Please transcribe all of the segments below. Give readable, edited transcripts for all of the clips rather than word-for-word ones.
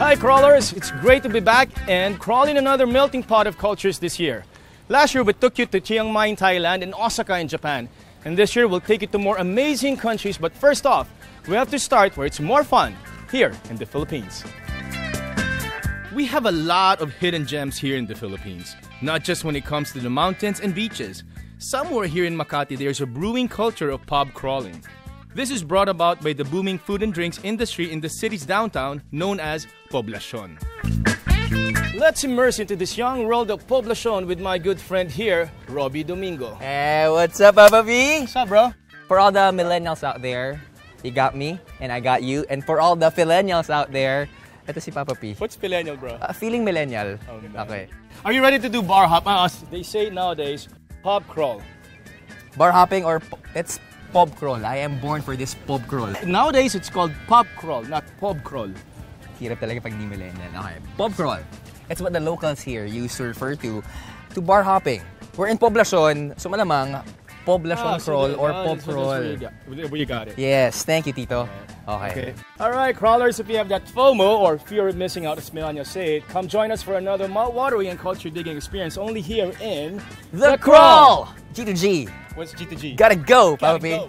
Hi crawlers, it's great to be back and crawl in another melting pot of cultures this year. Last year we took you to Chiang Mai in Thailand and Osaka in Japan. And this year we'll take you to more amazing countries, but first off, we have to start where it's more fun, here in the Philippines. We have a lot of hidden gems here in the Philippines, not just when it comes to the mountains and beaches. Somewhere here in Makati there's a brewing culture of pub crawling. This is brought about by the booming food and drinks industry in the city's downtown known as Poblacion. Let's immerse into this young world of Poblacion with my good friend here, Robi Domingo. Hey, what's up, Papa B? What's up, bro? For all the millennials out there, you got me and I got you. And for all the millennials out there, ito si Papa P. What's millennial, bro? Feeling millennial. Oh, okay. Are you ready to do bar hop? They say nowadays, pub crawl. Bar hopping or it's pub crawl. I am born for this pub crawl. Nowadays, it's called pub crawl, not pub crawl. Hirap talaga pag di millennial. Okay. Pub crawl. It's what the locals here used to refer to bar hopping. We're in Poblacion, so malamang Poblacion crawl or pub crawl. We got it. Yes, thank you, Tito. Okay. Alright, crawlers, if you have that FOMO or fear of missing out, as Melania say, come join us for another mouth-watering and culture-digging experience only here in The Crawl! G2G. What's G2G? Gotta go, Papa P.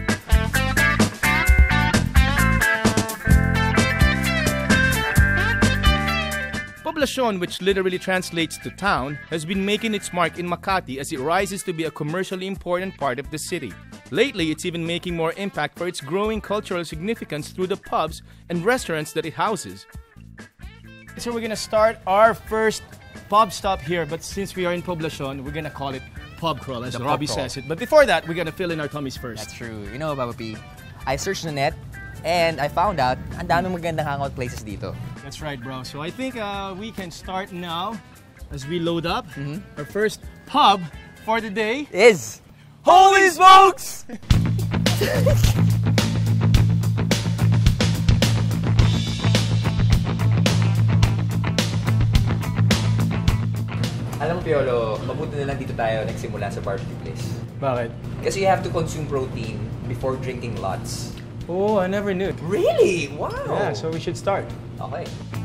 Poblacion, which literally translates to town, has been making its mark in Makati as it rises to be a commercially important part of the city. Lately, it's even making more impact for its growing cultural significance through the pubs and restaurants that it houses. So we're gonna start our first pub stop here, but since we are in Poblacion, we're gonna call it pub crawl, as Robbie says it. But before that, we're gonna fill in our tummies first. That's true. You know, Papa P, I searched the net and I found out ang daming magandang hangout places dito. That's right, bro. So I think we can start now as we load up. Our first pub for the day is Holy Smokes! Alam mo, Piolo, mabuti na lang dito tayo nagsimula sa barbecue place. Bakit? Kasi you have to consume protein before drinking lots. Oh, I never knew. Really? Wow! Yeah, so we should start. Okay.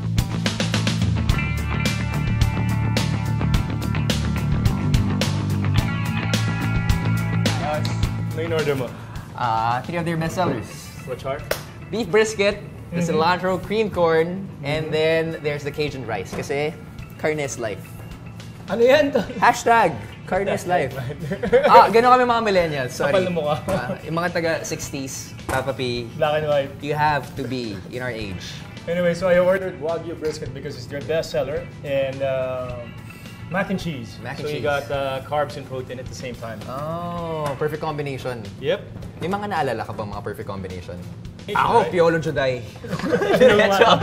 Main order mo. Three of their best sellers. Which are? Beef brisket, the cilantro cream corn, and then there's the Cajun rice. Kasi carne is life. Ano yan? Hashtag carne is life. Gano'n kami mga millennials. Sorry. Kapal na mukha. Yung mga taga-60s, Papa P, Black and white. you have to be in our age. Anyway, so I ordered Wagyu brisket because it's their best seller, and mac and cheese. Mac and so cheese. you got carbs and protein at the same time. Oh, perfect combination. Yep. May mga naalala ka bang mga perfect combination? Asian, Ako, right? Piolo Juday. You know what?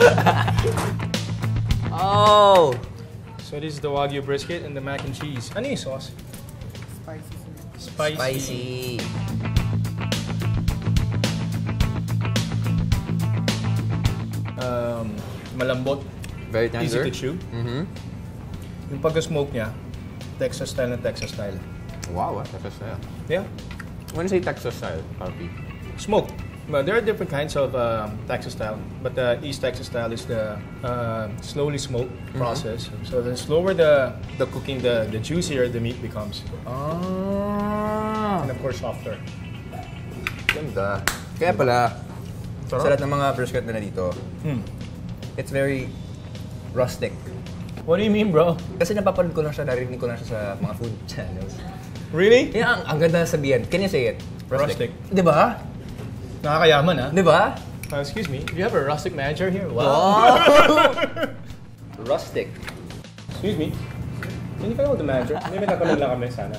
Oh! So this is the Wagyu brisket and the mac and cheese. Ano yung sauce? Spicy. Spicy. Malambot. Very tender. Easy to chew. Yung pag-smoke niya, Texas style na Texas style. Wow, Texas style. Yeah. When you say Texas style, Papi? Smoke. Well, there are different kinds of Texas style, but the East Texas style is the slowly smoked process. So the slower the cooking, the juicier the meat becomes. Ah! And of course, softer. Ganda. Kaya pala, sa lahat ng mga brisket na dito, it's very rustic. What do you mean, bro? Kasi napapanood ko lang siya, narinig ko lang siya sa mga food channels. Really? Kaya ang ganda sabihin. Can you say it? Rustic. Di ba? Nakakayaman, ha? Di ba? Excuse me, do you have a rustic manager here? Wow! Rustic. Excuse me. Hindi ka the manager. May nakapalag lang kami, sana.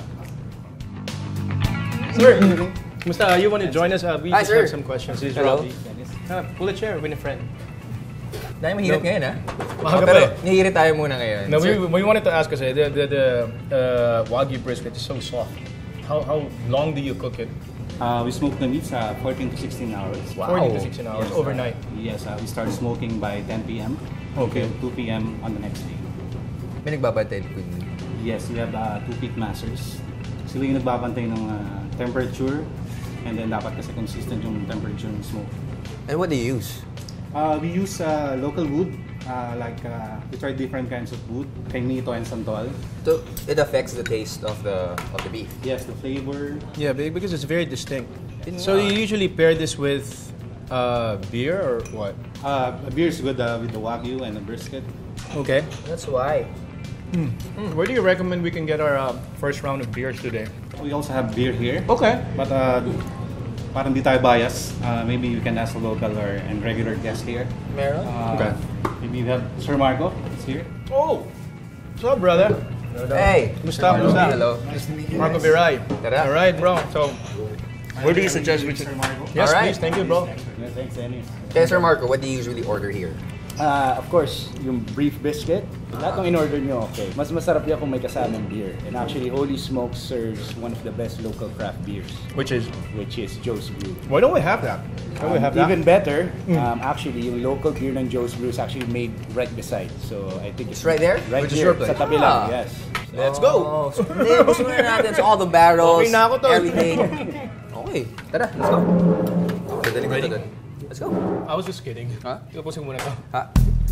Sir, Musta, you want to join us? We Hi, just sir. have some questions. This is Hello. Robbie. Pull a chair with a friend. Dahil mahirap ngayon, ha? Mahirap Pero eh. nahihirit tayo muna ngayon. No, we wanted to ask kasi the Wagyu brisket is so soft. How long do you cook it? We smoke the meats 14 to 16 hours. Wow. 40 to 16 hours overnight. Yes, we start smoking by 10 p.m. Okay. Till 2 p.m. on the next day. May nagbabantay po. Yes, we have 2 pit masters. Sila yung nagbabantay ng temperature, and then dapat kasi consistent yung temperature ng smoke. And what do you use? We use local wood We try different kinds of food, kainito and santol. So it affects the taste of the beef. Yes, the flavor. Yeah, because it's very distinct. So you usually pair this with beer or what? Beer is good with the wagyu and the brisket. Okay. That's why. Where do you recommend we can get our first round of beers today? We also have beer here. Okay. But parang di tayo bias. Maybe you can ask a local and regular guest here. Meron? Okay. Maybe we have Sir Marco. It's here. Oh! What's up, brother? Hey! Musta? Hello. Marco Viray. Tara. Alright, bro. So, where do you suggest we should... Sir Marco? Yes, Alright. please. Thank you, bro. Thanks, Dennis. Okay, Sir Marco, what do you usually order here? Of course, yung beef biscuit, lahat ng in-order nyo, okay. Mas masarap yan kung may kasamang beer. And actually, Holy Smoke serves one of the best local craft beers, Which is... which is Joe's Brew. Why don't we have that? Why don't we have that? Even better, actually, yung local beer ng Joe's Brew is actually made right beside. So I think it's right there? Right Which is here, your place? sa tabi Ah. lang, yes. Let's go! So, gusto na natin. So, all the barrels, Okay na ako to. everything. Okay, tara, let's go. Dadaling ko Ready? to dun. Let's go. I was just kidding. Huh? Tapusin muna to. Ha?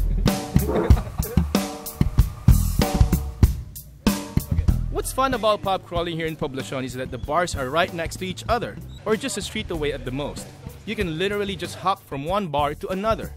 What's fun about pub crawling here in Poblacion is that the bars are right next to each other, or just a street away at the most. You can literally just hop from one bar to another.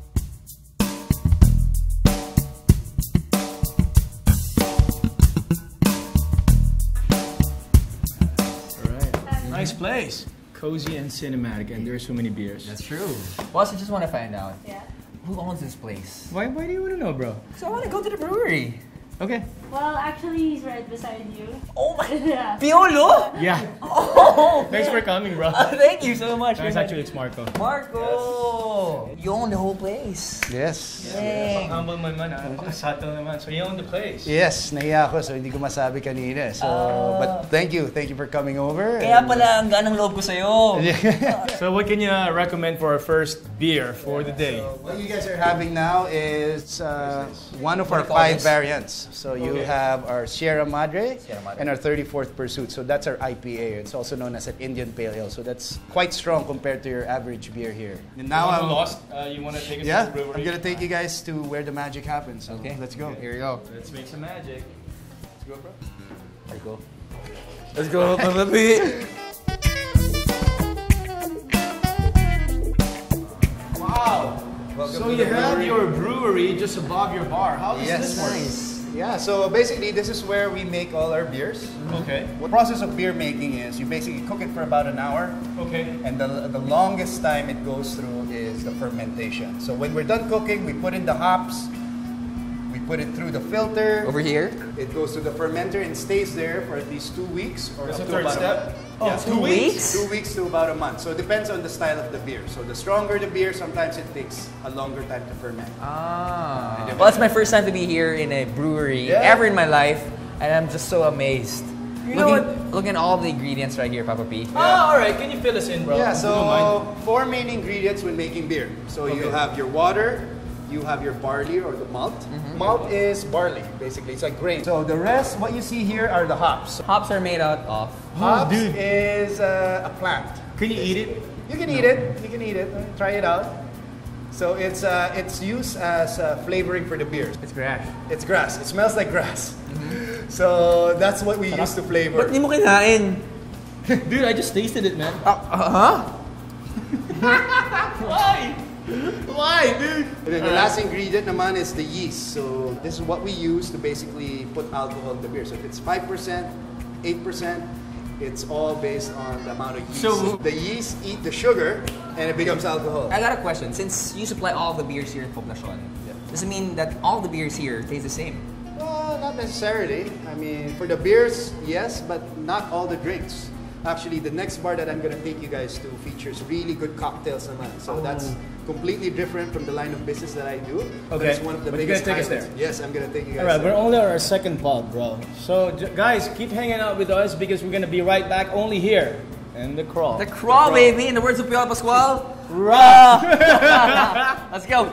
Alright, nice place. Cozy and cinematic, and there are so many beers. That's true. Boss, I just want to find out. Who owns this place? Why do you want to know, bro? So I want to go to the brewery. Okay. Well, actually, he's right beside you. Oh my... Yeah. Piolo? Yeah. Oh! Thanks for coming, bro. Thank you so much. Nice, actually, it's Marco. Marco! You own the whole place. Yes. Dang. Humble man man, subtle naman. So you own the place. Yes, nahiya ako, so hindi ko masabi kanina. So, but thank you for coming over. Kaya pala ang ganang loob ko sa'yo. So what can you recommend for our first beer for the day? What you guys are having now is one of What our do you call 5 this? variants. So you Okay. have our Sierra Madre, Sierra Madre. and our 34th Pursuit. So that's our IPA. It's also known as an Indian Pale Ale. So that's quite strong compared to your average beer here. And now I'm I'm lost. You want to take us Yeah, to the brewery? I'm gonna take you guys to where the magic happens. So Okay. let's go. Here we go. Let's make some magic. Let's go, bro. Let's go. Let's go, Palapi. Wow. So you have your brewery just above your bar. How does this work? Yeah, so basically this is where we make all our beers. Okay. The process of beer making is you basically cook it for about an hour. Okay. And the longest time it goes through is the fermentation. So when we're done cooking, we put in the hops, we put it through the filter. Over here. It goes through the fermenter and stays there for at least 2 weeks or That's up the to third about step? a month. Oh, Yeah, 2 weeks? 2 weeks to about a month. So it depends on the style of the beer. So the stronger the beer, sometimes it takes a longer time to ferment. Ah. Well, it's my first time to be here in a brewery Yeah. ever in my life, and I'm just so amazed. You know Looking at all the ingredients right here, Papa P. All right. Can you fill us in, bro? Yeah, If you don't mind. so 4 main ingredients when making beer. So you have your water, you have your barley or the malt. Malt is barley, basically. It's like grain. So the rest, what you see here are the hops. Hops are made out of. Hops dude. is a plant. Can you eat it? You can eat it. You can eat it. Try it out. So it's used as flavoring for the beer. It's grass. It's grass. It smells like grass. So that's what we use to flavor. Ba't di mo kinain? Dude, I just tasted it, man. Huh? Why? Why, dude? And then the last ingredient naman is the yeast. So this is what we use to basically put alcohol in the beer. So if it's 5%, 8%, it's all based on the amount of yeast. So- the yeast eat the sugar and it becomes alcohol. I got a question. Since you supply all the beers here in Poblacion, does it mean that all the beers here taste the same? Well, not necessarily. I mean, for the beers, yes, but not all the drinks. Actually, the next bar that I'm gonna take you guys to features really good cocktails naman. So that's completely different from the line of business that I do. But Okay. it's one of the But you're biggest gonna take us highlights. Yes, I'm gonna take you guys All right, there. we're only on our second pub, bro. So, guys, keep hanging out with us because we're gonna be right back only here in the crawl. The crawl, baby, in the words of Piolo Pascual. Raw. Let's go.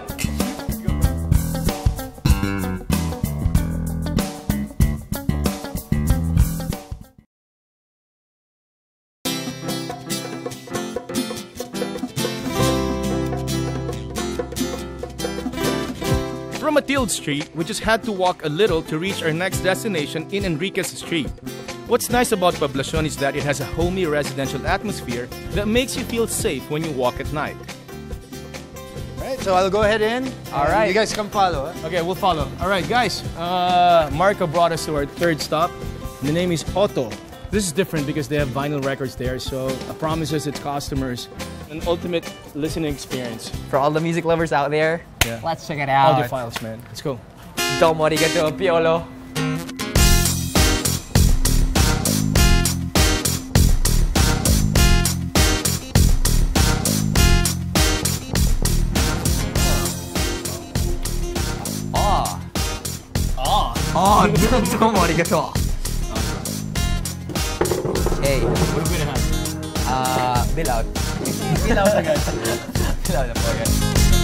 From a Field Street, we just had to walk a little to reach our next destination in Enriquez Street. What's nice about Poblacion is that it has a homey residential atmosphere that makes you feel safe when you walk at night. Alright, so I'll go ahead in. Alright. You guys come follow. Huh? Okay, we'll follow. All right, guys. Marco brought us to our third stop. The name is Otto. This is different because they have vinyl records there, so it promises its customers an ultimate listening experience. For all the music lovers out there, let's check it out. Audiophiles, man. Let's go. Domo arigato, Piolo. Oh, domo arigato. Okay. What are we gonna have? Bill out. Bill out agad. Bill out na po agad.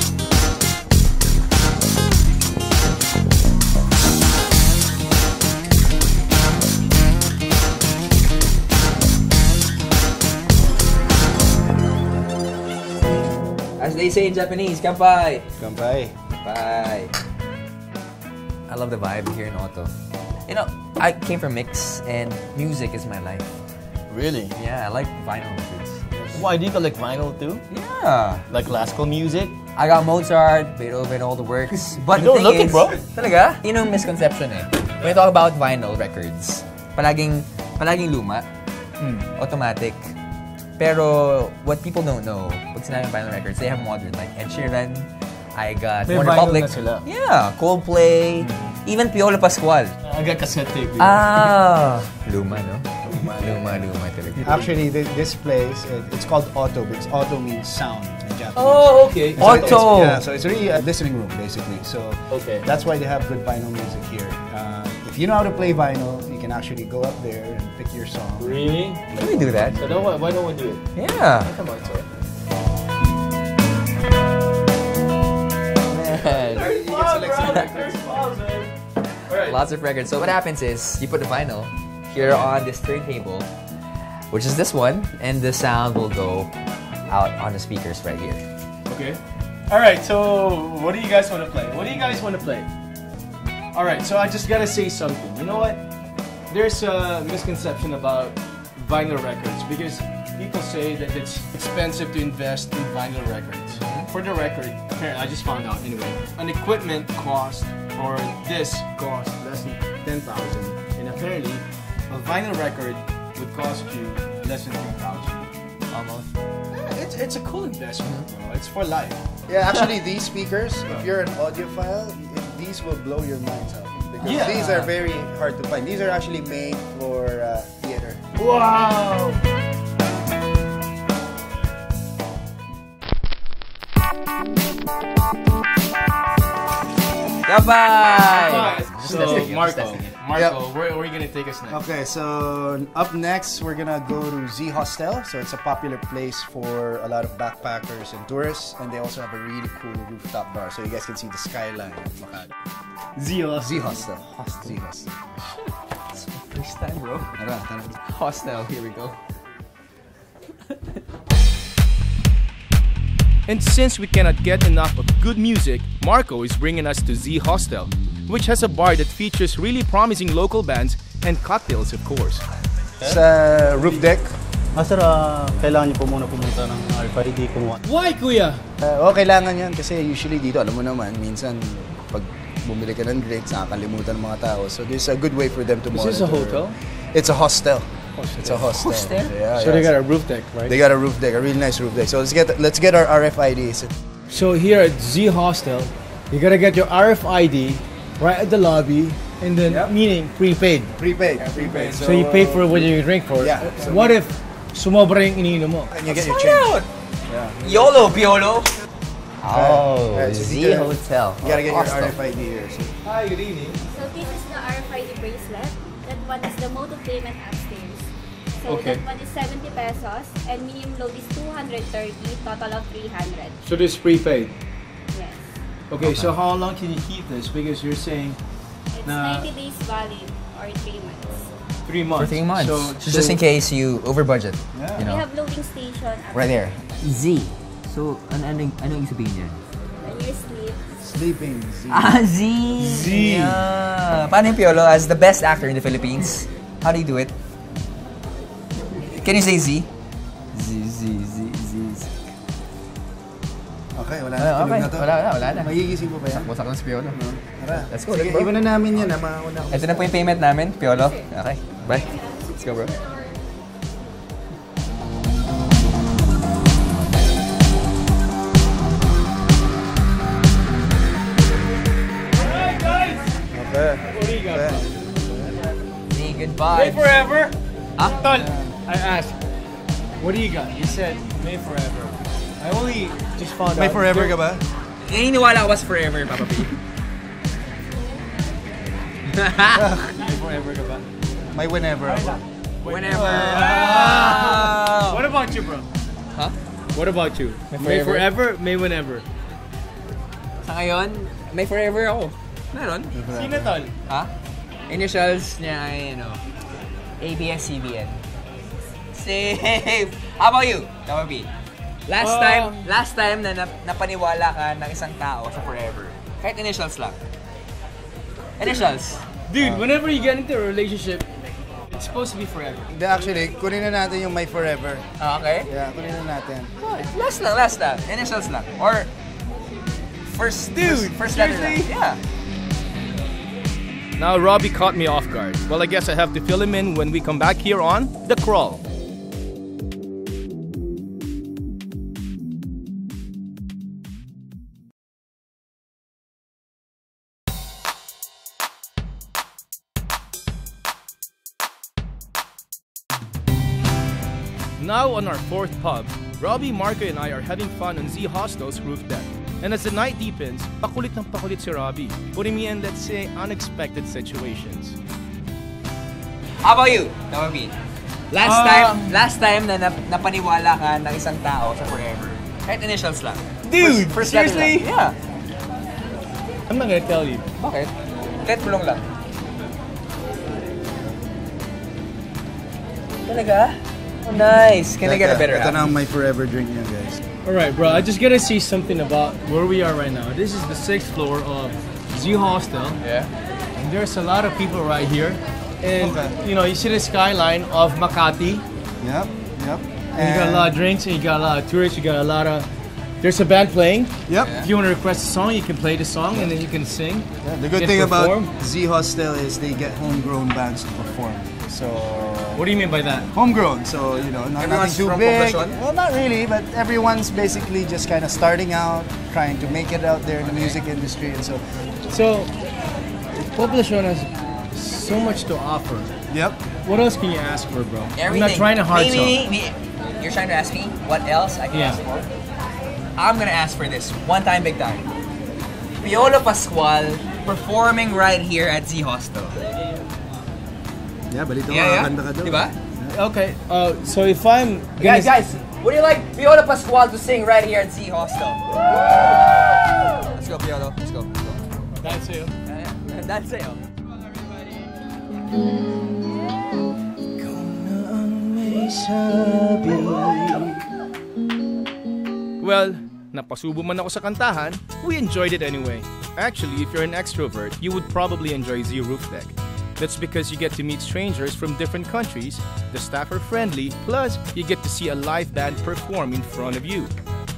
As they say in Japanese, kanpai. Kanpai. Bye. I love the vibe here in Otto. You know, I came from mix and music is my life. Really? Yeah, I like vinyl records. Why do you collect vinyl too? Yeah. Like classical music? I got Mozart, Beethoven, all the works. But You don't the look thing it, is, bro. Talaga? Yun yung misconception eh. When you talk about vinyl records, palaging luma, automatic. Pero what people don't know, pag sinabing vinyl records, they have modern, like Ed Sheeran, I got May One vinyl Republic. na sila. Yeah, Coldplay, even Piolo Pascual. I got cassette tape. Luma, no? Luma talaga. Actually, this place, it's called Otto because Otto means sound in Japanese. Oh, okay. Otto! So it's really a listening room, basically. So Okay. that's why they have good vinyl music here. If you know how to play vinyl, you can actually go up there and pick your song. Really? Can we do that? So why don't we do it? Yeah. Come on, sir. Lots of records. So what happens is, you put the vinyl here on this turntable, which is this one, and the sound will go out on the speakers right here. Okay. All right. So, what do you guys want to play? All right. So I just gotta say something. You know what? There's a misconception about vinyl records because people say that it's expensive to invest in vinyl records. For the record, apparently, I just found out anyway. An equipment cost or disc cost less than 10,000, and apparently, a vinyl record would cost you less than 3,000. Almost. Yeah, it's a cool investment, bro. It's for life. Yeah, actually, these speakers, if you're an audiophile, these will blow your minds out. Because Yeah. these are very hard to find. These are actually made for theater. Wow! Goodbye! So, Marco, Yep. where are you gonna take us next? Okay, so up next, we're gonna go to Z Hostel. So it's a popular place for a lot of backpackers and tourists, and they also have a really cool rooftop bar, so you guys can see the skyline of Makati. Z Hostel. Z Hostel. First time, bro. Tara. Hostel, here we go. And since we cannot get enough of good music, Marco is bringing us to Z Hostel, which has a bar that features really promising local bands and cocktails, of course. Sa roof deck. Sir, kailangan niyo po muna pumunta ng RFID kumuha. Why, kuya? Kailangan yan kasi usually dito, alam mo naman, minsan pag bumili ka ng drinks, nakakalimutan ng mga tao. So this is a good way for them to monitor. Is this a hotel? It's a hostel. It's a hostel. Hostel? Yeah, So they got a roof deck, right? They got a roof deck, a really nice roof deck. So let's get our RFIDs. So here at Z Hostel, you gotta get your RFID right at the lobby, and then meaning prepaid. Prepaid. So you pay for what you drink for. Yeah. So What if sumobra yung iniinom mo? And you get your Find change. out! YOLO, Piolo! Oh, Alright, so Z dito, Hotel. You gotta get your Hostel. RFID here. So Hi, good evening. So this is the RFID bracelet. That one is the mode of payment upstairs. So Okay. that one is 70 pesos and minimum load is 230, total of 300. So this is prepaid. Yes. Okay, so how long can you keep this? Because you're saying It's Nah. 90 days valid or 3 months. 3 months. For 3 months. So, just in case you over budget. Yeah. You We know. have loading station Right there. Z. So, ano yung sabihin niyan? When you sleep, Sleeping Z. Z. Yeah. Paano yung Piolo as the best actor in the Philippines? How do you do it? Can you say Z? Z. Okay, wala na. Okay, Na to. wala na. Magigising po ba yan? Sakto si Piolo. Tara. Let's go, Sige, let's go. iwan na namin yan. Mauna ako. Ito na po yung payment namin, Piolo. Okay, bye. Let's go, bro. Okay. Say goodbye. May forever? Huh? Tol, I asked, what do you got? You said, May forever. I only just found out. May forever ka ba? Naniniwala ko was forever, Papa P. May forever ka ba? May whenever ako. Whenever. What about you, bro? Huh? What about you? May forever, May whenever. Sa ngayon, may forever ako. Meron? Sino, Tol? Ha? Initials niya ay, ABS-CBN. Safe! How about you, Papa P? Last time na napaniwala ka ng isang tao sa forever. Kahit initials lang. Initials. Dude, whenever you get into a relationship, it's supposed to be forever. Actually, kunin na natin yung may forever. Okay? Yeah, kunin na natin. Last lang. Initials lang. Or first letter lang. Yeah. Now Robbie caught me off guard. Well, I guess I have to fill him in when we come back here on The Crawl. Now on our fourth pub, Robbie, Marco, and I are having fun on Z Hostel's roof deck. And as the night deepens, pakulit ng pakulit si Robbie, putting me in, let's say, unexpected situations. How about you, Papa P? Last time na napaniwala ka ng isang tao sa forever. Kahit initials lang. Dude, first letter seriously? lang. Yeah. I'm not gonna tell you. Bakit? Kahit bulong lang. Talaga? Oh, nice. Can I get a better Ito half? na ang my forever drink niya, guys. Alright, bro, I just gotta see something about where we are right now. This is the 6th floor of Z Hostel. Yeah. And there's a lot of people right here. And, you see the skyline of Makati. Yep. And you got a lot of drinks, and you got a lot of tourists, you got a lot of... There's a band playing. Yep. If you want to request a song, you can play the song, and then you can sing. Yeah, the good thing about Z Hostel is they get homegrown bands to perform. So... What do you mean by that? Homegrown, so nothing too from big. Poblacion? Well, not really, but everyone's basically just kind of starting out, trying to make it out there in the music industry, and so. So, Poblacion has so much to offer. Yep. What else can you ask for, bro? Everything. I'm not trying to hard sell. You're trying to ask me what else I can ask for? I'm gonna ask for this. One time, big time. Piolo Pascual performing right here at Z Hostel. Yeah, balito Yeah. kanta ka doon. Diba? Okay, so if I'm gonna... Guys, would you like Piolo Pascual to sing right here at Z Hostel? Let's go, Piolo. Let's go. That's it. That's it. Well, napasubo man ako sa kantahan, we enjoyed it anyway. Actually, if you're an extrovert, you would probably enjoy Z Roof Deck. That's because you get to meet strangers from different countries, the staff are friendly, plus you get to see a live band perform in front of you.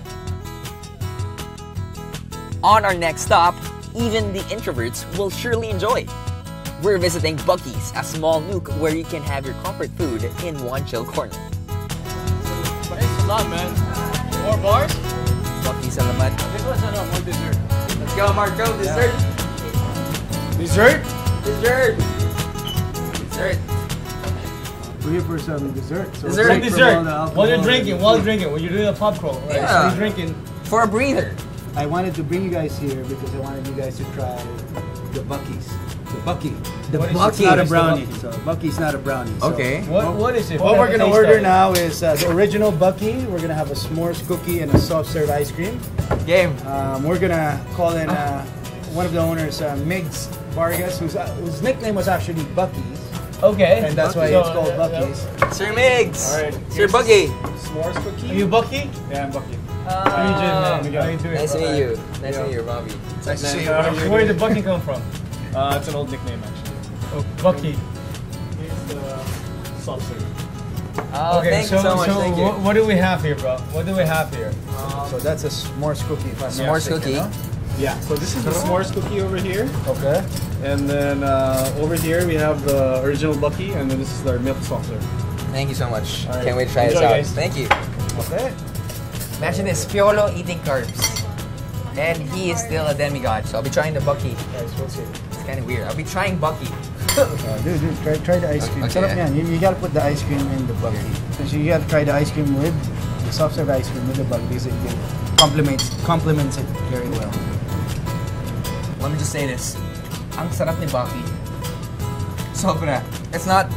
On our next stop, even the introverts will surely enjoy. We're visiting Bucky's, a small nook where you can have your comfort food in one chill corner. Thanks a lot, man. More bars? Bucky's Alamat. More dessert. Let's go, Marco. Dessert. Dessert? Dessert. Dessert. We're here for some dessert. So Dessert. break from Dessert. all the alcohol. While you're drinking, when you're doing a pub crawl, right? Yeah. So you're drinking. For a breather. I wanted to bring you guys here because I wanted you guys to try the Bucky's. The Bucky. The What is Bucky's it? not a What is the brownie. Bucky? So Bucky's not a brownie. So Okay. What is it? what we're gonna taste order of it? now is the original Bucky. We're gonna have a s'mores cookie and a soft serve ice cream. Game. We're gonna call in one of the owners, Migs Vargas, whose nickname was actually Bucky's, Okay. and that's why it's called Bucky's. Sir Migs. All right. Sir Buggy. Are you Bucky? Yeah, I'm Bucky. How you doing, man? How you doing? Nice to meet you. Nice to meet you, Robbie. So Nice to see you. Where did Bucky come from? It's an old nickname actually. Oh, Bucky. He's the saucer. Oh, Okay, thank you so much. Thank you. What do we have here, bro? What do we have here? So that's a s'mores cookie. If I'm not S'mores mistaken, cookie. no? Yeah, so this is the s'mores cookie over here. Okay. And then over here we have the original Bucky, and then this is our milk saucer. Thank you so much. All right. Can't wait to try this Enjoy, out. guys. Thank you. Okay. Imagine this, Piolo eating carbs. And he is still a demigod, so I'll be trying the Bucky. Guys, we'll see. It's kind of weird. I'll be trying Bucky. Dude, try the ice cream. Okay. Sarap yan. You gotta put the ice cream in the Bucky. So you gotta try the ice cream with the soft serve ice cream with the Bucky because it complements it very well. Let me just say this. Ang sarap ni Bucky. Sobra. It's not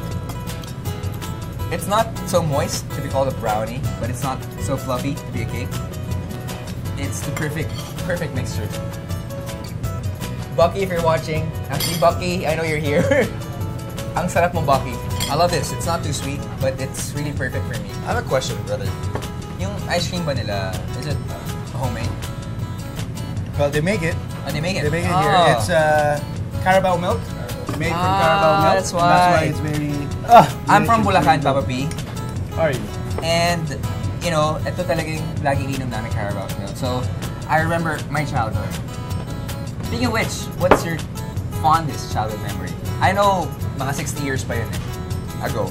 so moist to be called a brownie, but it's not so fluffy to be a cake. It's the perfect mixture. Bucky, if you're watching, actually Bucky, I know you're here. Ang sarap mo, Bucky. I love this. It's not too sweet, but it's really perfect for me. I have a question, brother. Yung ice cream ba nila, is it homemade? Well, they make it. And they make it? They make it here. It's Carabao milk. Made from Carabao milk. That's why. It's very... I'm from Bulacan, Papa P. How are you? And, you know, ito talagang laging inom namin Carabao milk. So, I remember my childhood. Speaking of which, what's your fondest childhood memory? I know, mga 60 years pa yun eh. Ago.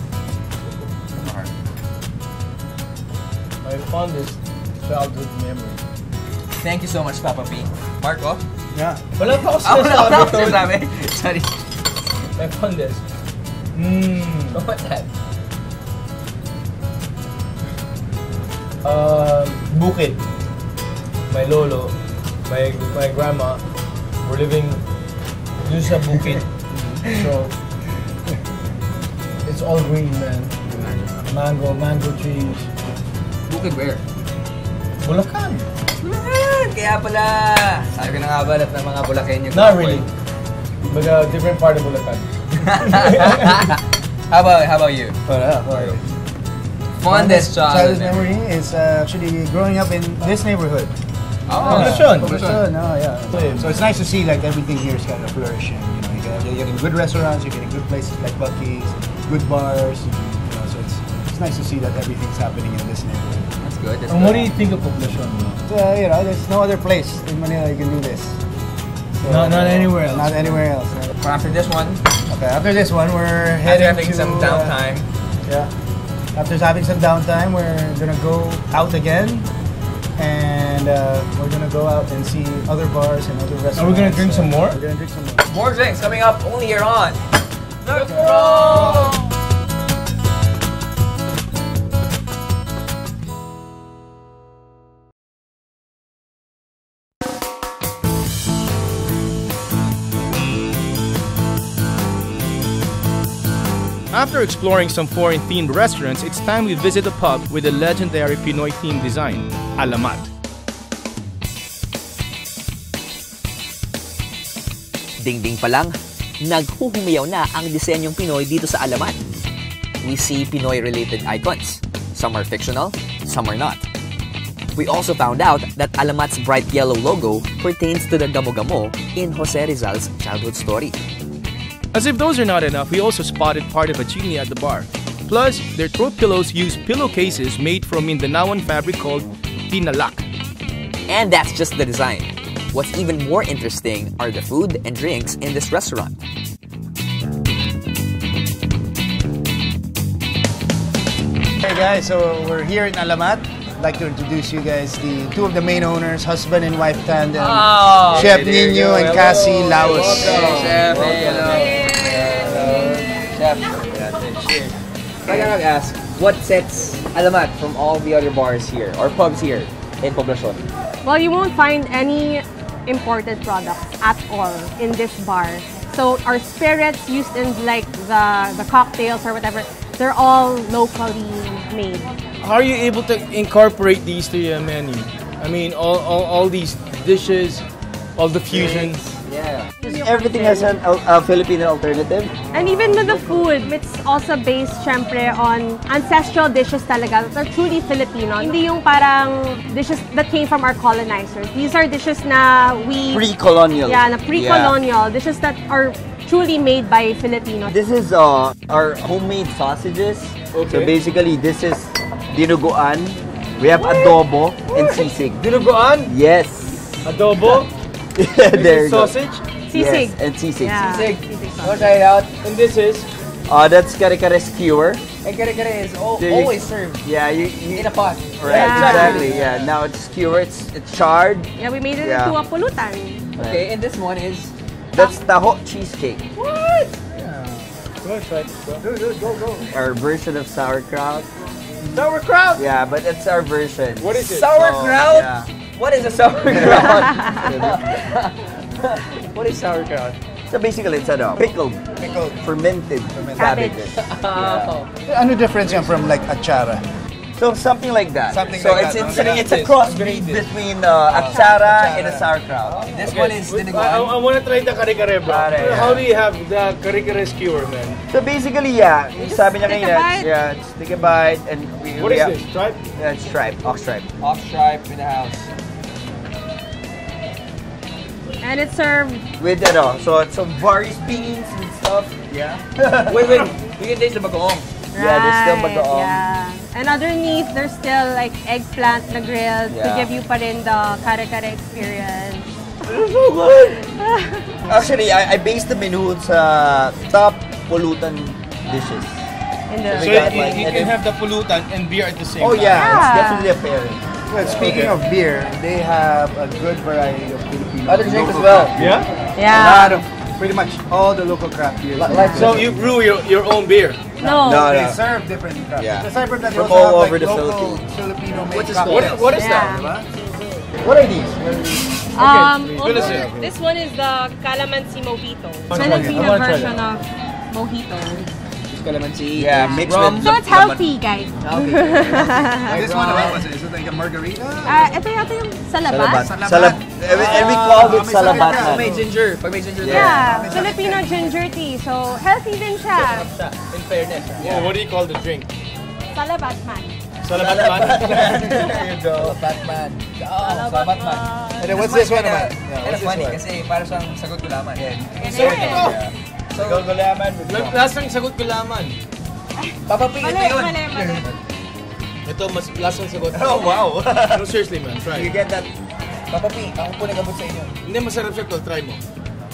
My fondest childhood memory. Thank you so much, Papa P. Marco? Yeah. Wala pa ako Wala sinasabi, ako tol. sinasabi. Sorry. My fondest. What's that? Bukid. My lolo, my grandma were living dun sa bukid. So, it's all green, man. Mango trees. Bukid where? Bulacan. Kaya pala. Sabi ko na nga ba lahat ng mga Bulakenyo. Not really. But a different part of Bulacan. How about you? Fondest childhood childhood memory is actually growing up in this neighborhood. Poblacion. Poblacion, yeah. So it's nice to see like everything here is kind of flourishing. You know, you're getting good restaurants, you're getting good places like Bucky's, good bars. You know, so it's nice to see that everything's happening in this neighborhood. That's good. That's And good. what do you think of Poblacion? You know, there's no other place in Manila you can do this. So, Not anywhere else. Not anywhere else. Well, after this one, Okay, after this one, we're after heading having to some downtime, yeah. After having some downtime, we're gonna go out again, and we're gonna go out and see other bars and other restaurants. Are we gonna drink some more? We're gonna drink some more. more drinks coming up only here on The Crawl! After exploring some foreign-themed restaurants, it's time we visit a pub with a legendary Pinoy-themed design, Alamat. Ding-ding pa lang, naghuhumayaw na ang disenyong Pinoy dito sa Alamat. We see Pinoy-related icons. Some are fictional, some are not. We also found out that Alamat's bright yellow logo pertains to the gamo-gamo in Jose Rizal's childhood story. As if those are not enough, we also spotted part of a chimney at the bar. Plus, their throat pillows use pillowcases made from Mindanaoan fabric called tinalak. And that's just the design. What's even more interesting are the food and drinks in this restaurant. Hey guys, so we're here in Alamat. I'd like to introduce you guys the two of the main owners, husband and wife tandem, Chef Nino and Cassie Laos. Chef, hello. Chef. I gotta ask, what sets Alamat from all the other bars here, or pubs here in Poblacion? Well, you won't find any imported products at all in this bar. So our spirits used in like the cocktails or whatever, they're all locally made. How are you able to incorporate these to your menu? I mean, all these dishes, all the fusion. Yeah. You everything has a Filipino alternative. And even with the food, it's also based, syempre, on ancestral dishes talaga that are truly Filipino. Hindi yung parang dishes that came from our colonizers. These are dishes na we... Pre-colonial. Yeah, na pre-colonial. Dishes that are truly made by Filipinos. This is our homemade sausages. Okay. So basically, this is dinuguan. We have adobo and sisig. Dinuguan? Yes. Adobo? There you go. Sausage? Sisig. Yes, and sisig. Yeah. Sisig. Sisig Go try it out. And this is? That's kare-kare skewer. And kare-kare is There you- always served Yeah, in a pot. Right, Yeah. exactly. Yeah, now it's skewer. It's charred. Yeah, we made it Yeah. into a pulutan. Okay, and this one is... That's taho cheesecake. What? Go try it. Go. Our version of sauerkraut. Sauerkraut? Yeah, but it's our version. What is it? Sauerkraut? Yeah. What is a sauerkraut? What is sauerkraut? So basically, it's pickled, fermented Cabbage. cabbages. Oh. Ano difference yan from like achara? So something like that. Something so like it's, that. it's a crossbreed between achara and a sauerkraut. This one is I dinuguan. want to try the kare-kare, bro. Kare, How do you have the kare-kare skewer, man? So basically, yeah, sabi niya take a kanina, bite. yeah, just take a bite and What is this? Tripe? Yeah, it's tripe, ox tripe. Ox stripe in the house. And it's served... With so it's some various beans and stuff. Yeah. Wait, we can taste the bagoong. Yeah, there's still bagoong. Yeah. And underneath, there's still like eggplant na grilled to Yeah. give you pa rin the kare-kare experience. It's so good. Actually, I based the menu sa top pollutant dishes. In the... So We got, like, you and can then- have the pollutant and beer at the same Oh time. yeah, it's Yeah. definitely a pairing. Well, speaking of beer, they have a good variety of Filipino Other drinks as local well. craft beer. Yeah? A Yeah. lot of, pretty much all the local craft beers. So you brew your own beer. No. No, They no. serve different craft Yeah. beers. Aside from that, they From also all have over like the local Philippines. Filipino-made What is cocktails. What is Yeah. that? What are these? What is it? This one is the calamansi mojito. I wanna Filipino try version of mojito. Calamansi. Yeah, mixed rum. with So it's healthy, guys. This one, what was it? Is it like a margarita? Ito yata yung salabat. Salabat. And we called it salabat. Pag na. may ginger. Pag may ginger there. Yeah, Filipino ginger tea. So healthy din siya. In fairness. Oh, what do you call the drink? Salabat man. Salabat man? There you go. Batman. Oh, salamat man. And then what's this one about? Kind of funny kasi para siyang sagot gulaman. So, ito. So, Lasang sagot ko laman. Papa P, ito Mali, yun. mali. Ito, mas lasang sagot. Oh wow. No, seriously, man. Try. You get that? Papa P, ako po nagabot sa inyo. Hindi, masarap siya, tol. Try mo.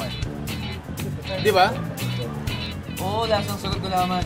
Di ba? Oo, lasang sagot gulaman.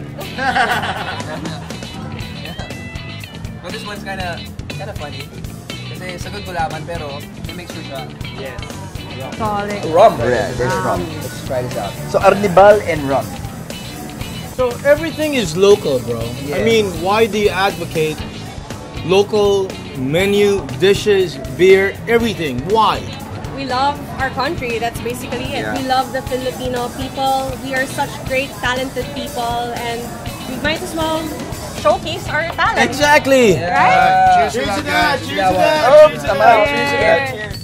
But this one's kinda funny. Kasi sagot gulaman pero may mixture siya. Yes. Solid. Rum. Yeah, there's rum. Let's try this out. So arnibal and rum. So everything is local, bro. I mean, why do you advocate local menu, dishes, beer, everything? Why? We love our country. That's basically it. Yeah. We love the Filipino people. We are such great, talented people, and we might as well showcase our talent. Exactly. Right? Cheers to that. Cheers to that. Oh, Cheers to tama. that. Cheers to that. Cheers.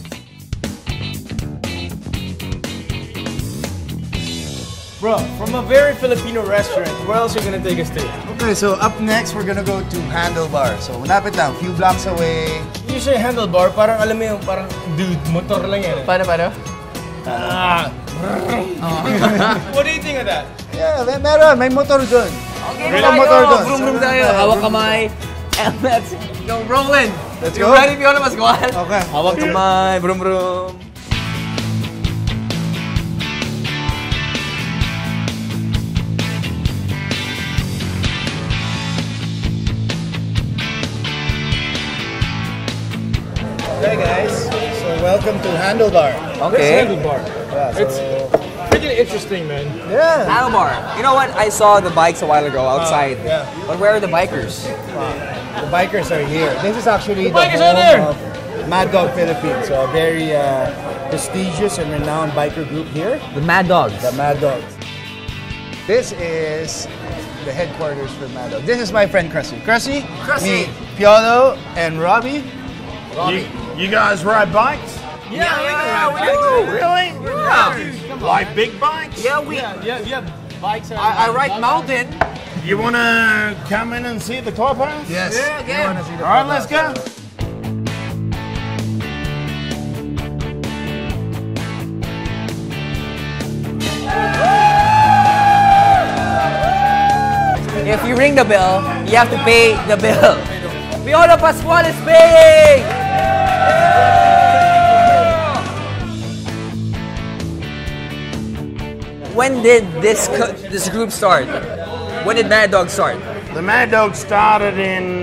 Bro, from a very Filipino restaurant, where else are you gonna take us to? Okay, so up next, we're gonna go to Handlebar. So, malapit lang, few blocks away. You say handlebar, parang alam mo yung parang dude, motor lang yan. Paano? Ah. What do you think of that? Yeah, meron, may motor dun. Okay, May motor dun. Vroom tayo. Hawak kamay. And let's go rolling. Let's You go. ready, Piolo Pascual? Okay. Hawak kamay. Vroom. Okay, guys. So, welcome to Handlebar. Okay. Handlebar. It's pretty interesting, man. Yeah. Alamat. You know what? I saw the bikes a while ago outside. yeah. But where are the bikers? The bikers are here. This is actually the bikers are home there. of Mad Dog Philippines. So, a very prestigious and renowned biker group here. The Mad Dogs. The Mad Dogs. This is the headquarters for Mad Dog. This is my friend Cressy. Cressy, me, Piolo, and Robi. You guys ride bikes? Yeah, we do. Really? Yeah. Like big bikes? Yeah, we. Yeah, bikes. I ride mountain. You want to come in and see the clubhouse? Yes. Yeah. All right, let's go. If you ring the bell, you have to pay the bill. Piolo Pascual is paying! When did this group start? When did Mad Dog start? The Mad Dog started in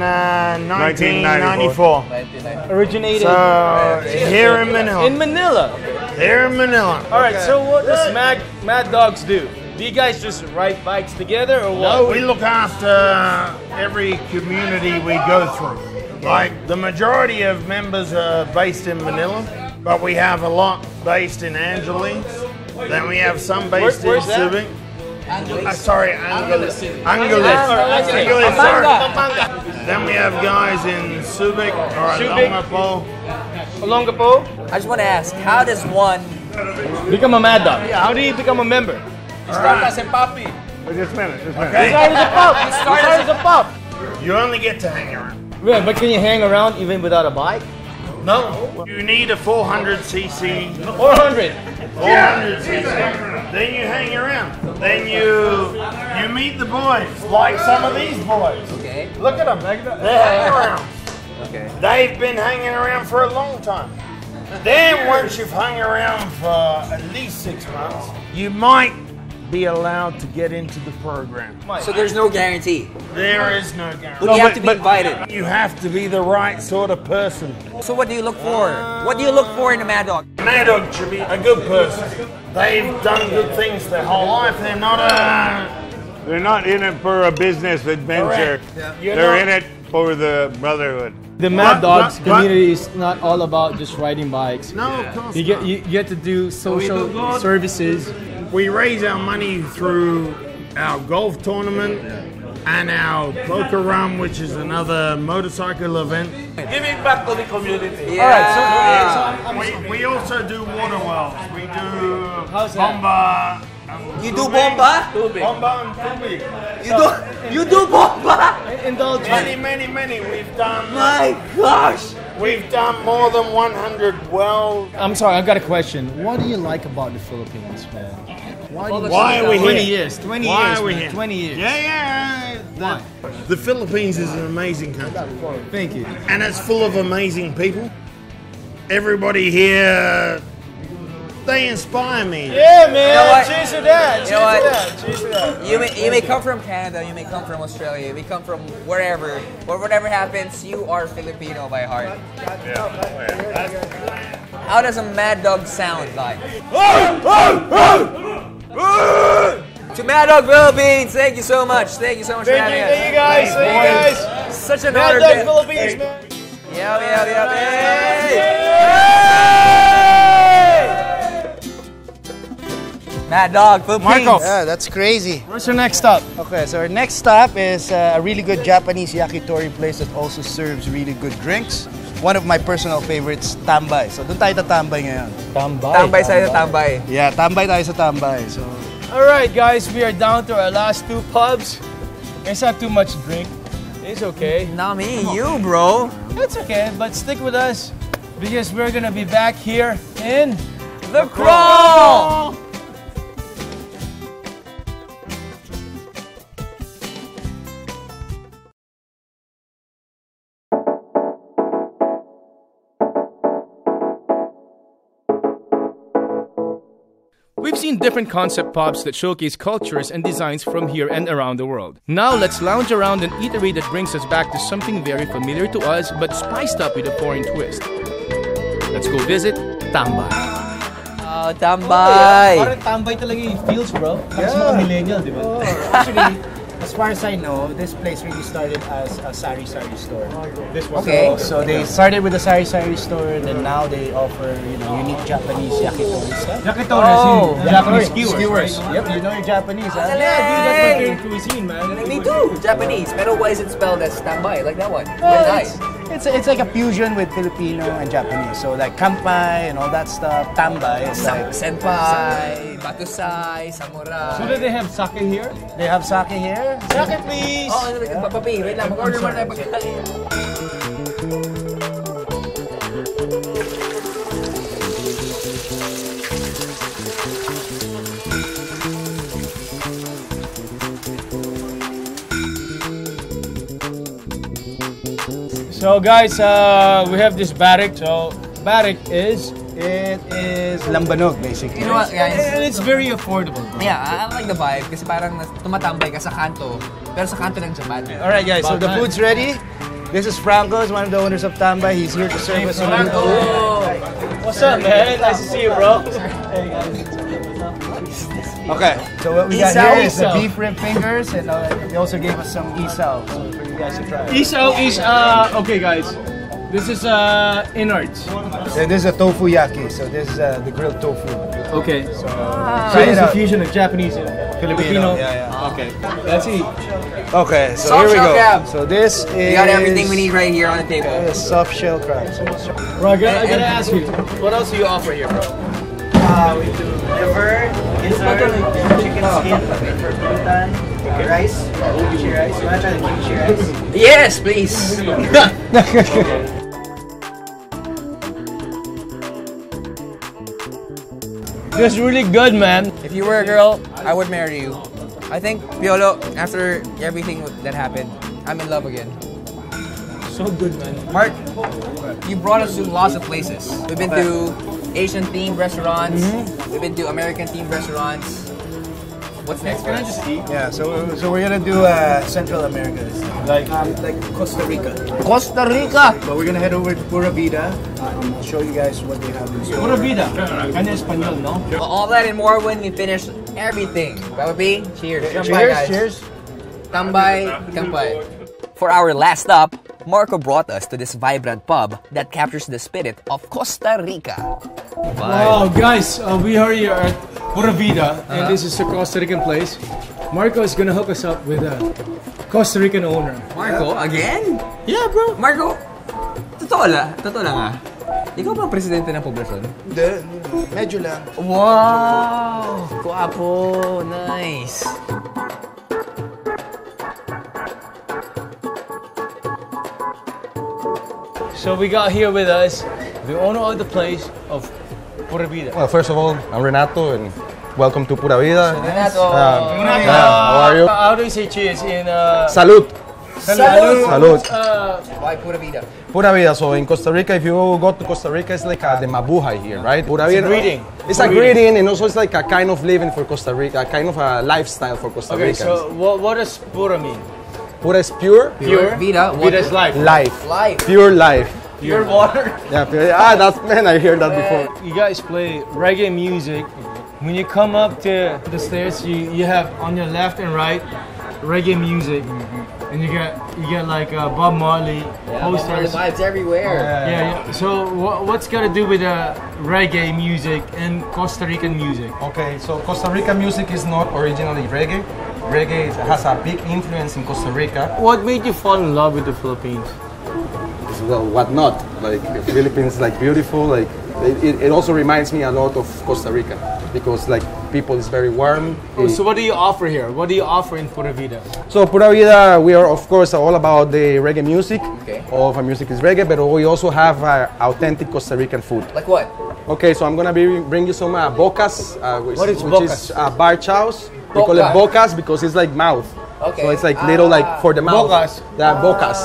1994. Originated So here in Manila. in Manila. Here in Manila. All right, so what does Mad Dogs do? Do you guys just ride bikes together or what? No, we look after every community we go through. Like the majority of members are based in Manila, but we have a lot based in Angeles. Then we have some based in where's that? Subic. Sorry, Angeles. Angeles, sorry. Then we have guys in Subic or Subic. Olongapo? I just want to ask, how does one... Become a Mad Dog. How do you become a member? Start as a puppy. Just a minute. You started as a pup. You started as a pup. You only get to hang around. Yeah, but can you hang around even without a bike? No. You need a 400cc. 400. 400cc. Then you hang around. Then you meet the boys, like some of these boys. Okay. Look at them. They hang around. Okay. They've been hanging around for a long time. Then once you've hung around for at least 6 months, you might be allowed to get into the program. So there's no guarantee. There is no guarantee. You have to be invited. You have to be the right sort of person. So what do you look for? What do you look for in a Mad Dog? Mad Dog should be a good person. They've done good things their whole life. They're not in it for a business adventure. They're in it for the brotherhood. The Mad Dogs community is not all about just riding bikes. No, of course You get to do social services. We raise our money through our golf tournament and our poker run, which is another motorcycle event. Giving back to the community. Yeah. We also do water wells. We do bomba. You do bomba? Bomba and tubig. You do bomba? Indulge. Many. We've done. My gosh. We've done more than 100 wells. I'm sorry, I've got a question. What do you like about the Philippines, man? Why are we here? 20 years. 20 Why years. are we man, here? 20 years. Yeah. The Philippines is an amazing country. Thank you. And it's full of amazing people. Everybody here, they inspire me. Yeah, man. You know what? Cheers to that. You know what? Cheers to that. You may come from Canada, you may come from Australia, you may come from wherever, but whatever happens, you are Filipino by heart. How does a Mad Dog sound like? To Mad Dog Philippines, thank you so much. Thank you so much for having us. Thank you guys. Thank you guys. Such an Mad honor. Dog Philippines, man. Mad Dog Philippines. Marco. Yeah, that's crazy. Where's your next stop? Okay, so our next stop is a really good Japanese yakitori place that also serves really good drinks. One of my personal favorites, Tambai. So doon tayo tatambay ngayon. Tambay tayo, tambay. Yeah, tambay tayo sa tambay. So All right, guys, we are down to our last 2 pubs. It's not too much drink. It's okay. Not me, you, bro. It's okay, but stick with us because we're gonna be back here in The Crawl. We've seen different concept pubs that showcase cultures and designs from here and around the world. Now let's lounge around an eatery that brings us back to something very familiar to us but spiced up with a foreign twist. Let's go visit Tambai. Oh, tambay. Parang tambay talaga yung feels, bro. Parang sa mga millennial, di ba? Actually, as far as I know, this place really started as a sari-sari store. This was Okay. So they started with a sari-sari store, and then now they offer, unique Japanese yakitori stuff. Yakitori, Japanese skewers. Yep, you know your Japanese, huh? Yeah, Dude, that's my favorite cuisine, man. Me too, Japanese. Pero why is it spelled as tambay, like that one? Very nice. It's like a fusion with Filipino and Japanese. So like kampai and all that stuff. Tambai is like senpai, batusai, samurai. So do they have sake here? They have sake here. Sake, please. Oh, papi, wait lang. Mag-order mo na pagkain. So guys, we have this barik. So barik is lambanog basically. You know what, guys? And it's very affordable. Yeah, I like the vibe kasi parang tumatambay ka sa kanto, pero sa kanto ng Japan. All right, guys. So the food's ready. This is Franco, is one of the owners of Tambai. He's here to serve us some good food. What's up, man? Nice to see you, bro. Okay, so what we got here is the beef rib fingers, and they also gave us some isaw for you guys to try. Isaw is okay, guys. This is innards. And this is a tofu yaki. So this is the grilled tofu. Okay. So it's a fusion of Japanese and Filipino. Yeah. Okay. Let's eat. Okay, so Soft here we shell go. crab. So this is... We got everything we need right here on the table. Soft shell crab. Bro, I gotta ask you, what else do you offer here, bro? We do liver, gizzard, chicken skin, for glutan, rice, kimchi rice. You want to try the kimchi rice? Yes, please. This is really good, man. If you were a girl, I would marry you. I think, Piolo, after everything that happened, I'm in love again. So good, man. Mark, you brought us to lots of places. We've been to Asian-themed restaurants. We've been to American-themed restaurants. What's next? Can I just eat? Yeah, so we're gonna do Central America this time. Like Costa Rica. Costa Rica! But we're gonna head over to Pura Vida and show you guys what they have in store. Pura Vida. Kanya Espanol, no? All that and more when we finish everything. Papi, cheers. Cheers. Tambay, tambay. For our last stop, Marco brought us to this vibrant pub that captures the spirit of Costa Rica. Wow, guys, we are here at Pura Vida, and this is a Costa Rican place. Marco is gonna hook us up with a Costa Rican owner. Marco, again? Yeah, bro. Marco, totoo lang ah. Ikaw ba ang presidente ng poblasyon? Hindi, medyo lang. Wow! Guwapo! Nice! So we got here with us the owner of the place of Pura Vida. Well, first of all, I'm Renato, and welcome to Pura Vida. Renato! How are you? How do you say cheers in... Salud! Salud! Why Pura Vida? Pura Vida. So in Costa Rica, if you go to Costa Rica, it's like the mabuhay here, right? Pura Vida. It's a greeting. It's a greeting, and also it's like a kind of living for Costa Rica, a kind of a lifestyle for Costa Ricans. Okay, so what does Pura mean? Pura is pure. Pure. Vida. Vida is life. Life. Pure life. Pure water. Yeah, pure. That's, man, I heard that before. You guys play reggae music. When you come up to the stairs, you have on your left and right reggae music, and you get like Bob Marley posters. The vibes everywhere. Yeah. So what's got to do with reggae music and Costa Rican music? Okay, so Costa Rican music is not originally reggae. Reggae has a big influence in Costa Rica. What made you fall in love with the Philippines? Well, what not? Like the Philippines, like beautiful. Like it also reminds me a lot of Costa Rica because like people is very warm. So what do you offer here? What do you offer in Pura Vida? So Pura Vida, we are of course all about the reggae music. Okay. All of our music is reggae, but we also have authentic Costa Rican food. Like what? Okay, so I'm gonna bring you some bocas, What is which bocas? is bar chows. We call it bocas because it's like mouth. Okay. So it's like little like for the mouth. Bocas. Yeah, bocas.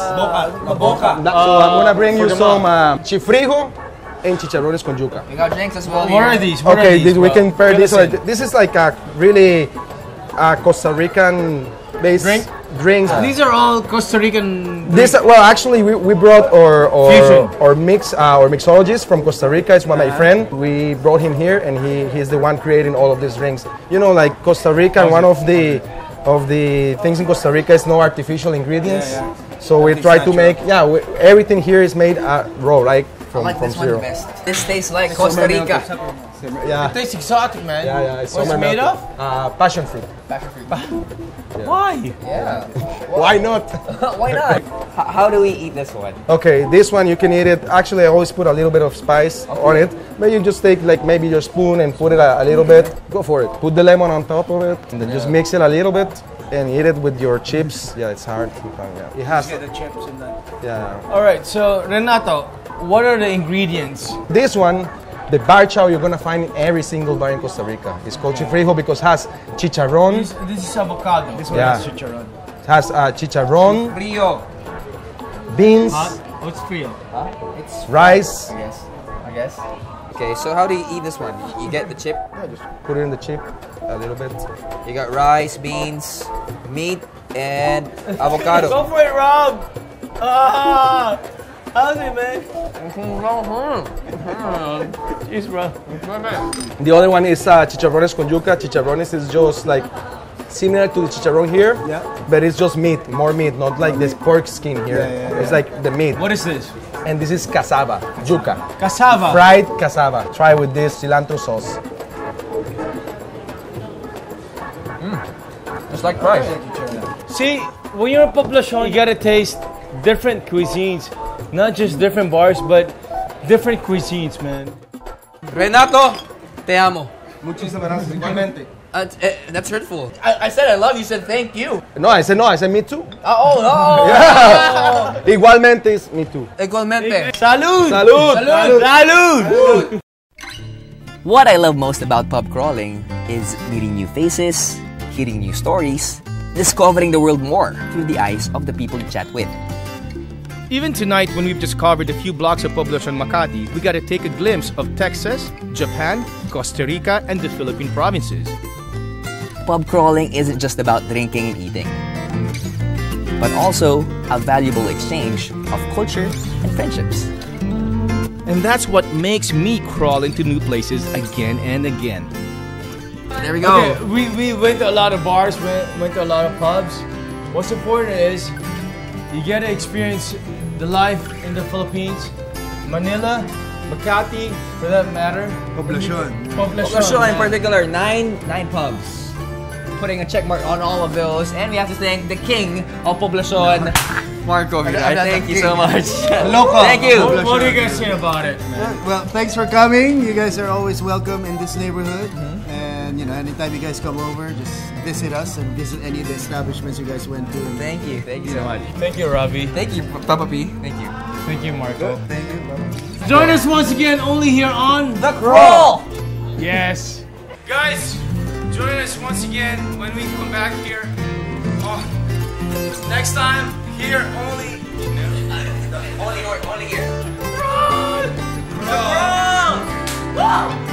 So I'm gonna bring you some chifrijo and chicharrones con yuca. We got drinks as well. What are these? What are Okay, these, we bro? can pair this. Medicine. This is like a really Costa Rican based drinks. These are all Costa Rican. This well, actually, we brought Fusion. our mixologist from Costa Rica. It's my friend. We brought him here, and he's the one creating all of these drinks. You know, like Costa Rica, one of the things in Costa Rica is no artificial ingredients. So we try to make everything here is made raw, right? I like this one the best. This tastes like Costa Rica. Yeah. It tastes exotic, man. Yeah. What's it made of? Passion fruit. Passion fruit. Why? Yeah. Why not? Why not? How do we eat this one? Okay, this one you can eat it. Actually, I always put a little bit of spice on it. But you just take like maybe your spoon and put it a little bit. Go for it. Put the lemon on top of it, and then just mix it a little bit and eat it with your chips. Yeah, it's hard. Yeah. It has. Get the chips in that. Yeah. All right, so Renato, what are the ingredients? This one, the bar chow you're gonna find in every single bar in Costa Rica. It's called chifrijo because it has chicharrón. This is avocado. This one has chicharron. It has chicharrón, Frio. beans, Oh, it's frio. It's rice. I guess. Okay, so how do you eat this one? You get the chip. Yeah, just put it in the chip a little bit. You got rice, beans, meat, and avocado. Go for it, Rob. How's it, man? Jeez, bro. The other one is chicharrones con yuca. Chicharrones is just like similar to the chicharron here, but it's just meat, more meat, not like this pork skin here. It's like the meat. What is this? And this is cassava, yuca. Cassava. Fried cassava. Try with this cilantro sauce. Just like rice. See, when you're in Poblacion, you gotta taste different cuisines. Not just different bars, but different cuisines, man. Renato, te amo. Muchísimas gracias. Igualmente. That's hurtful. I said I love you. You said thank you. No, I said me too. Yeah. Igualmente is me too. Igualmente. Salud! Salud! Salud! Salud! What I love most about pub crawling is meeting new faces, hearing new stories, discovering the world more through the eyes of the people you chat with. Even tonight, when we've just covered a few blocks of Poblacion Makati, we got to take a glimpse of Texas, Japan, Costa Rica, and the Philippine provinces. Pub crawling isn't just about drinking and eating, but also a valuable exchange of culture and friendships. And that's what makes me crawl into new places again and again. There we go. Okay, we went to a lot of bars, went to a lot of pubs. What's important is you get to experience the life in the Philippines, Manila, Makati, for that matter. Poblacion in particular, nine pubs. Putting a check mark on all of those, and we have to thank the king of Poblacion, Marco Viray. Thank you so much. Local. Thank you. What do you guys say about it, man? Well, thanks for coming. You guys are always welcome in this neighborhood. And you know, anytime you guys come over, just visit us and visit any of the establishments you guys went to. Thank you so much. Thank you, Robbie. Thank you, Papa P. Thank you. Thank you, Marco. Thank you. Bye-bye. Join us once again only here on The Crawl. Yes. Guys, join us once again when we come back here. Oh, next time, here only. Only here. Run! The Crawl! Woo!